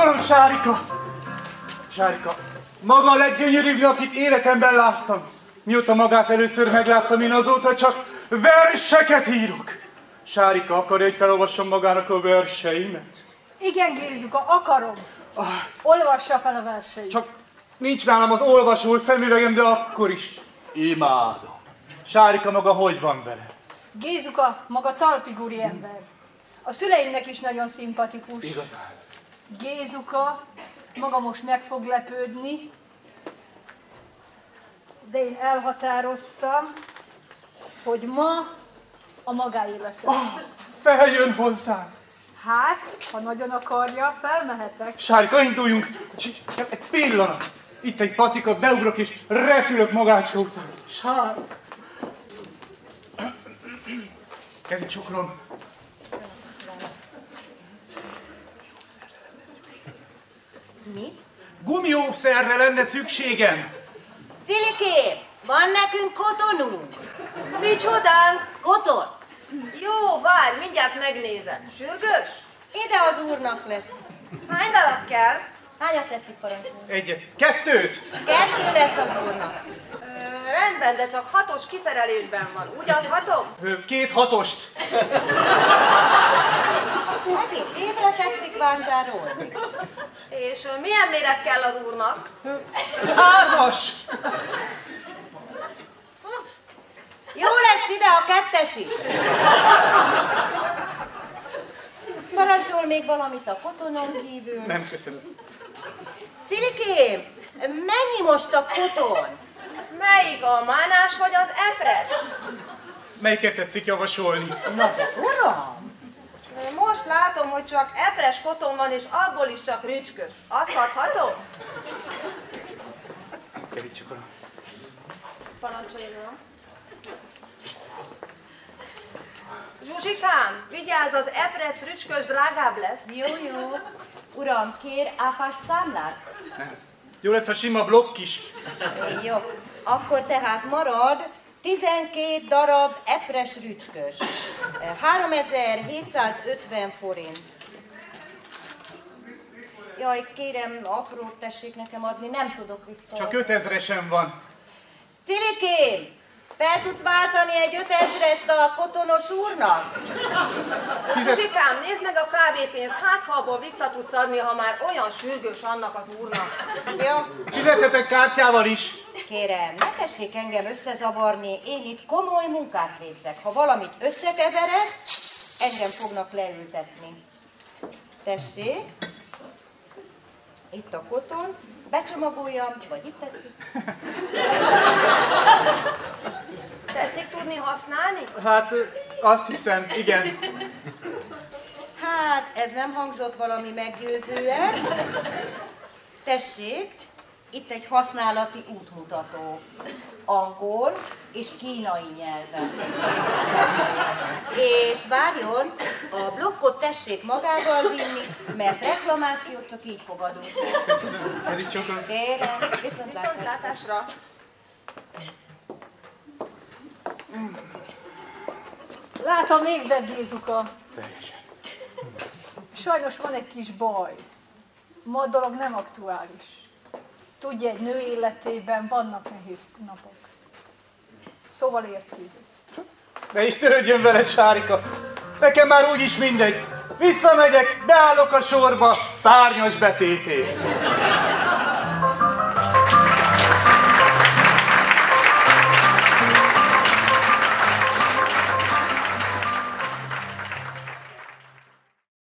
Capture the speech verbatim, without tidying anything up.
Csókolom, Sárika! Sárika, maga a leggyönyörűbb, akit életemben láttam. Mióta magát először megláttam, én azóta csak verseket írok. Sárika, akarja, hogy felolvassam magának a verseimet? Igen, Gézuka, akarom. Ah. Olvassa fel a verseit. Csak nincs nálam az olvasó szemüvegem, de akkor is imádom. Sárika, maga hogy van vele? Gézuka, maga talpigúri ember. A szüleimnek is nagyon szimpatikus. Igazán. Gézuka, maga most meg fog lepődni, de én elhatároztam, hogy ma a magáé leszek. Oh, feljön hozzám. Hát, ha nagyon akarja, felmehetek. Sárika, induljunk. Egy pillanat. Itt egy patika, beugrok és repülök magácska után. Sárika. Kezit csókolom. Mi? Gumiószerre lenne szükségem. Cilikém, van nekünk kotonunk? Micsodánk? Koton? Jó, várj, mindjárt megnézem. Sürgős? Ide az úrnak lesz. Hány darab kell? Hányat tetszik parancsolni? Egyet. Kettőt. Kettő lesz az úrnak. Ö, rendben, de csak hatos kiszerelésben van. Úgy adhatom? Két hatost. Egész évre tetszik vásárolni. És ö, milyen méret kell az úrnak? Hármas. Jó lesz ide a kettes is. Parancsol még valamit a kotonon kívül? Nem, köszönöm. Cilikém, mennyi most a koton? Melyik, a mánás vagy az epres? Melyiket tetszik javasolni? Na de uram! Most látom, hogy csak epres koton van, és abból is csak rücskös. Azt adhatom? Kezit csókolom. Parancsoljon. Zsuzsikám, vigyázz, az epres rücskös drágább lesz. Jó, jó. Uram, kér áfás számlát? Nem. Jó lesz a sima blokk is. Jó. Akkor tehát marad tizenkét darab epres rücskös. háromezer-hétszázötven forint. Jaj, kérem, aprót tessék nekem adni, nem tudok vissza. Csak ötezresen van. Cilikém, fel tudsz váltani egy ötezrest a kotonos úrnak? Fizet... Zsikám, nézd meg a kávépénzt, hát ha abból vissza tudsz adni, ha már olyan sürgős annak az úrnak. Jó? Fizethetek kártyával is. Kérem, ne tessék engem összezavarni, én itt komoly munkát végzek. Ha valamit összekeverek, engem fognak leültetni. Tessék, itt a koton, becsomagoljam, vagy itt tetszik? Tetszik tudni használni? Hát, azt hiszem, igen. Hát, ez nem hangzott valami meggyőzően. Tessék, itt egy használati útmutató. Angol és kínai nyelven. És várjon, a blokkot tessék magával vinni, mert reklamációt csak így fogadunk. Köszönöm. Ez itt csókolom. Kérem, viszontlátásra. Viszontlátásra. Látom, végzett, Gézuka. Teljesen. Sajnos van egy kis baj. Ma a dolog nem aktuális. Tudja, egy nő életében vannak nehéz napok. Szóval érti. Ne is törődjön vele, Sárika. Nekem már úgyis mindegy. Visszamegyek, beállok a sorba, szárnyas betété.